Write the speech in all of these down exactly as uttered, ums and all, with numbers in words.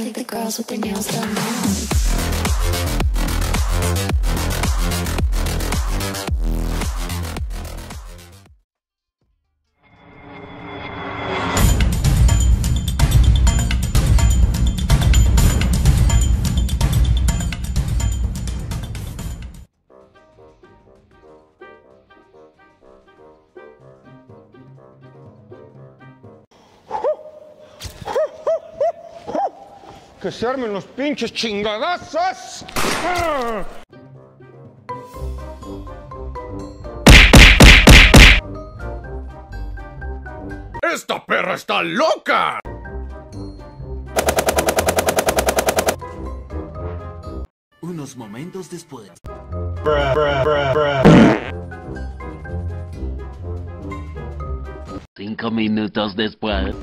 think the girls with their nails done now. ¡Que se armen los pinches chingadazos! ¡Ah! ¡Esta perra está loca! Unos momentos después. Bruh, bruh, bruh, bruh. Cinco minutos después.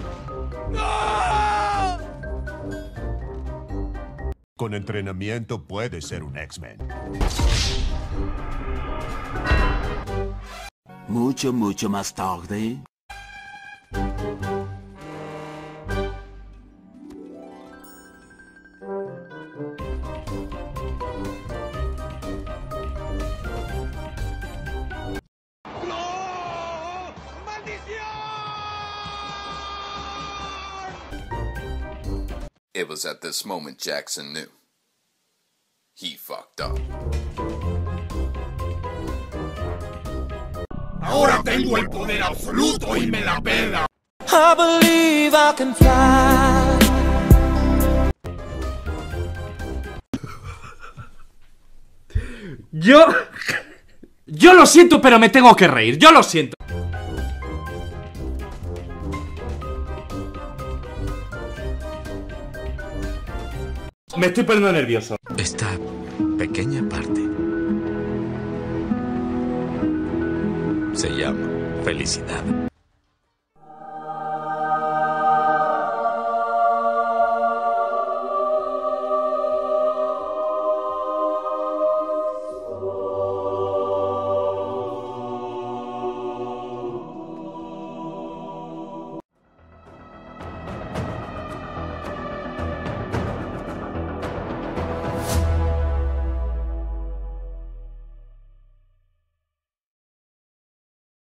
Con entrenamiento puedes ser un X-Men. Mucho, mucho más tarde. It was at this moment Jackson knew. He fucked up. Ahora tengo el poder absoluto y me la pela. I believe I can fly. Yo... Yo lo siento, pero me tengo que reír. Yo lo siento. Me estoy poniendo nervioso. Esta pequeña parte se llama felicidad.